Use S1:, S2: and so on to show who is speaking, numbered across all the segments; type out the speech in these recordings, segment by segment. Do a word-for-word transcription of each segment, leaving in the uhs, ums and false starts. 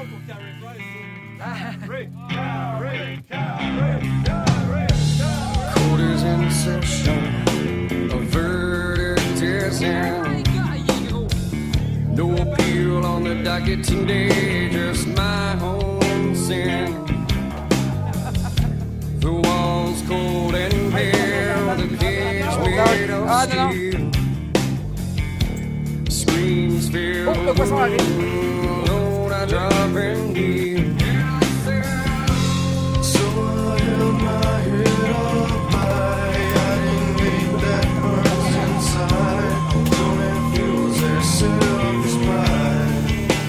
S1: pour Carrie Price. Carrie, Carrie, Carrie, Carrie, Carrie.
S2: Quarters in session, a verdict is in. No appeal on the docket today, just my own sin. The walls cold and bare, the cage made of steel. Screens filled with blue, Lord, I drop and kneel. So I held my head up high, I didn't think that burns inside. Don't it fuels their self-pride.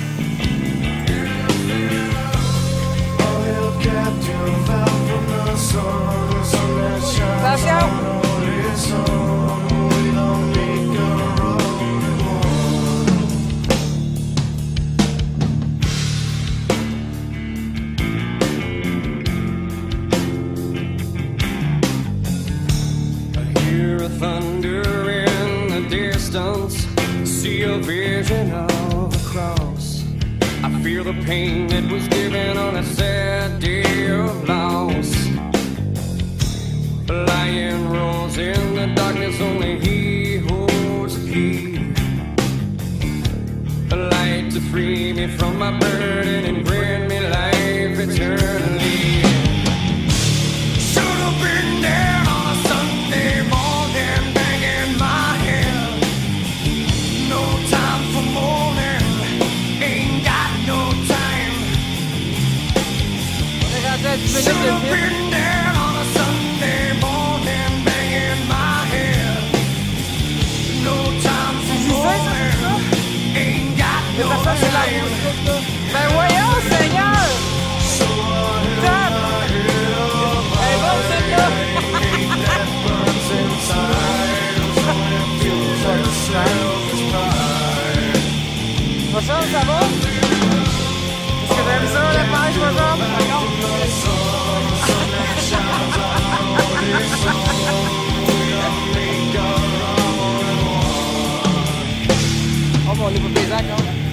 S2: All held captive out from the sun, the sun that shines on all its own. We don't make a rolling one. I hear a thunder in the distance, see a vision of a cross. I feel the pain that was given on a sad day of loss. Lion rolls in the darkness, only he holds the key. A light to free me from my burden and bring me life eternally. Should have been there on a Sunday morning, banging my head. No time for mourning, ain't got no time. Should have been there on a Sunday morning, banging my head. No time for mourning, ain't got no time.
S3: Ben voyons, Seigneur!
S2: So I held my head up
S3: Hey, bon, c'est là!
S2: that burns inside. So it fuels their self-pride.
S3: Poisson, ça va? Est-ce que t'aimes ça, la pêche, poisson? Oh, bon, on est pas plaisant, quand même.